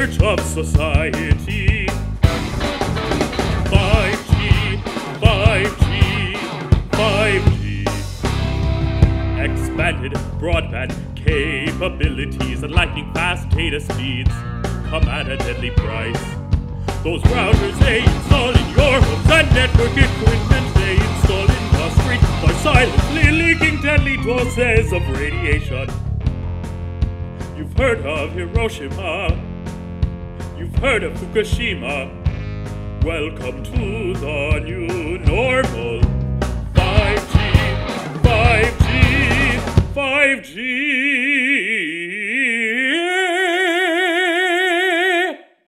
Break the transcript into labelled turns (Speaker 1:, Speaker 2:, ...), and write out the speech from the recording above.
Speaker 1: search of society. 5G, 5G, 5G. Expanded broadband capabilities and lightning-fast data speeds come at a deadly price. Those routers they install in your homes and network equipment they install in the street are silently leaking deadly doses of radiation. You've heard of Hiroshima. You've heard of Fukushima. Welcome to the new normal. 5G, 5G, 5G.